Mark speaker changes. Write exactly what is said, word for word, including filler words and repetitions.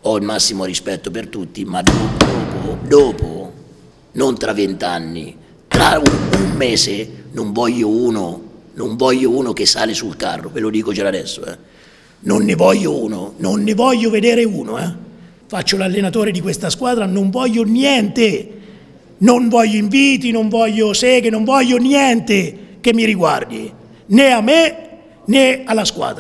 Speaker 1: ho il massimo rispetto per tutti, ma dopo, dopo non tra vent'anni, tra un, un mese non voglio uno, non voglio uno che sale sul carro, ve lo dico già adesso, eh. Non ne voglio uno, non ne voglio vedere uno, eh. Faccio l'allenatore di questa squadra, non voglio niente, non voglio inviti, non voglio seghe, non voglio niente che mi riguardi, né a me né alla squadra.